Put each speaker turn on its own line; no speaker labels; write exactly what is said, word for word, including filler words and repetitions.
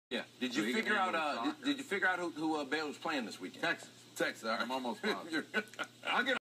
Yeah. Did
So
you
he can
figure out?
handle
Uh,
soccer.
did, did you figure out who, who uh, Baylor's playing this weekend?
Texas.
Texas. All right.
I'm almost positive.
I'll get